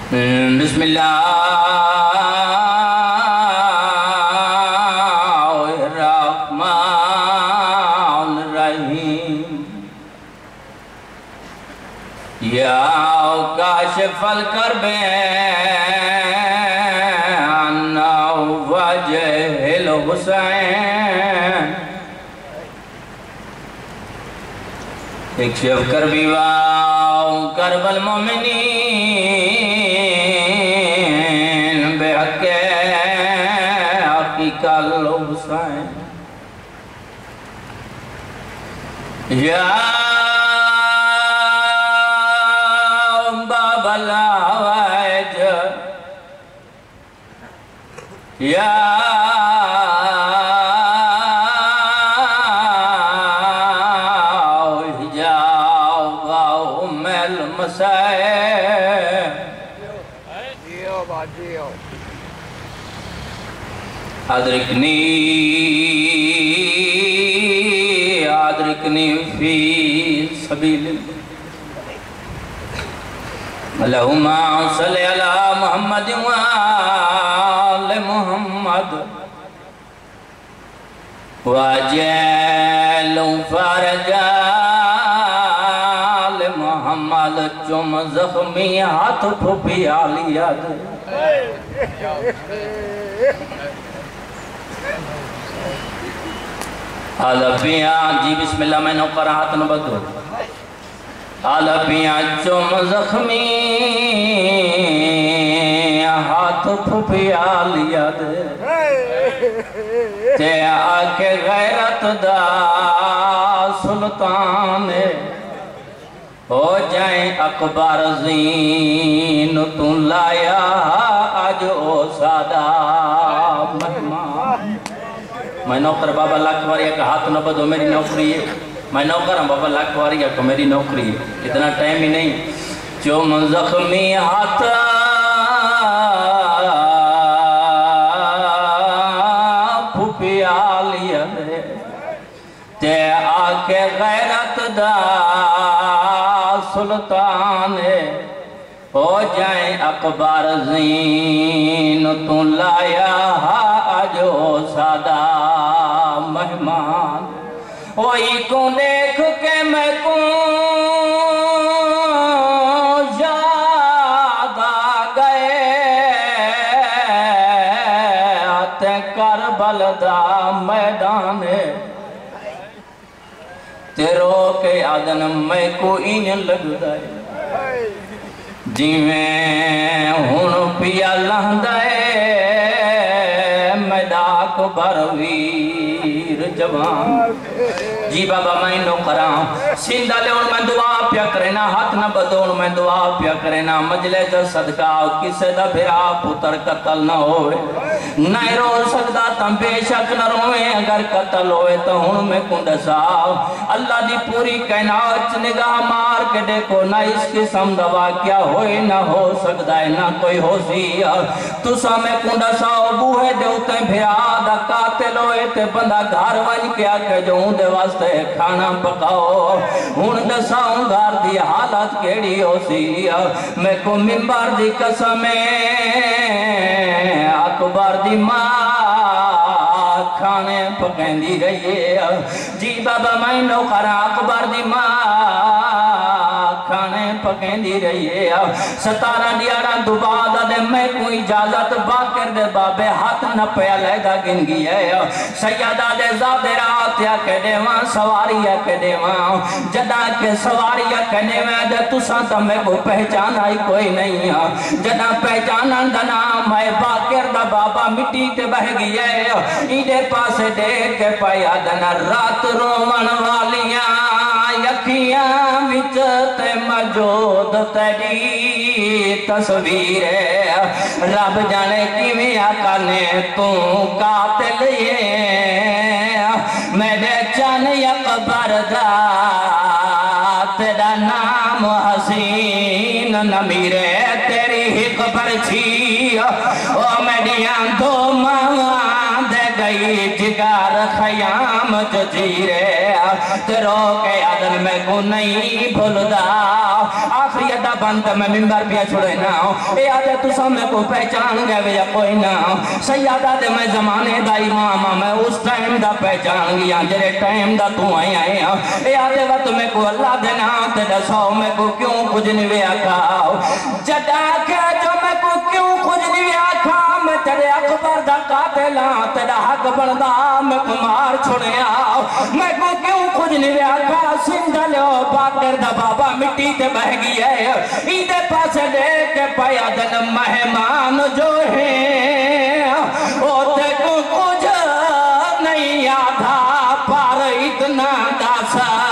بسم اللہ الرحمن الرحیم یا کاشف الکرب عن وجہ الحسین اکشف کربی واو کرب المومنین بحق حقیق الحسین یا باب الحوائج یا ادرکنی فی سبیل اللہم صلی علی محمد وآل محمد واجعل فرجا محمد چم زخمی ہاتھ پھوپی آلیا دے آلپیاں جی بسم اللہ میں نوکر ہاتھ نبدو آلپیاں چم زخمی ہاتھ پھوپی آلیا دے تے آکے غیرت دا سلطان ہو جائیں اکبر زین تو لایا آج او سادہ مہمان میں نوکر بابا لاکھواری کا ہاتھ نہ بدو میری نوکری ہے میں نوکر ہوں بابا لاکھواری کا میری نوکری ہے اتنا ٹائم ہی نہیں چم زخمی ہاتھ پھوپی آلیا دے تے آکے غیرت دا سلطان ہو جائیں اکبر زین تو لایا آج او سادہ مہمان وہی کو دیکھ کے میں کو یاد آ گئے آتے کربل دا میدان تیرو کے آدن میں کو این لگ دائے جی میں ہون پیا لہندائے میں ڈاک بھرویر جوان جی بابا میں نوکران سندہ لے ان میں دعا پیا کرنا ہاتھ نہ بدون میں دعا پیا کرنا مجلے در صدقہ کسے دا بھرا پتر قتل نہ ہوئے نہ رو سکتا تم بے شک نہ روئے اگر قتل ہوئے تو ہون میں کند صاحب اللہ دی پوری کائنات نگاہ مار کے دیکھو نہ اس قسم دوا کیا ہوئے نہ ہو سکتا ہے نہ کوئی ہو سی تو سامے کند صاحب بوہے دیوتے بھرا دا قاتل ہوئے تے بندہ گھر ون کیا کہ جو ہوں دے واسطے کھانا پکاؤ ہون دے ساؤں گھر دی حالت کیڑی ہو سی میں کو ممبر دی قسمیں اکبر دی ماں کھانے پکیں دی رہیے جی بابا میں نوکر اکبر دی ماں کھانے پکیں دی رہیے 17 دوبادہ دے میں کوئی اجازت باکر دے بابے ہاتھ نہ پیا لے گا گن گیا سیدہ دے زادے رات یا کہ دیوان سواری یا کہ دیوان جدا کے سواری یا کہ دیوان دے تساں تا میں کو پہچان آئی کوئی نہیں جدا پہچانن دا نام ہے باکر دا بابا مٹی تے بہ گیا ایدے پاسے دیکھ کے پایا دنا رات رومن والیاں یکیاں وچتے موجود تیری تصویر رب جانے کی میاں کانے تو قاتل یہ میرے چن اکبر دا تیرا نام حسین نمیرے تیری حق پر چھی او میڈیاں دو ماں دے گئی جگر خیام جزیرے تے رو کے عدن میں کو نہیں بھولدا آخری ادا بند میں ممبر پیا چھوڑے نا اے آدھے تو سب میں کو پہچان گئے ویا کوئی نا سیادہ دے میں زمانے دا امام میں اس ٹائم دا پہچان گیا جرے ٹائم دا تو آئے آئے اے آدھے وقت میں کو اللہ دینا تے دسو میں کو کیوں کچھ نہیں ویا کھاؤ جدا کے جو میں کو کیوں کچھ نہیں ویا کھاؤ میں تیرے اکبر دا قاتلہ تیرا حق بردہ میں کو مار چھوڑے آؤ میں کو کیوں کچھ نہیں ویا کھاؤ سندہ لو باکر دا بابا مٹی تے بہ گئی ہے ایدے پاس لے کے پایا دن مہمان جو ہیں او تے کو کچھ نہیں آدھا پار اتنا داسا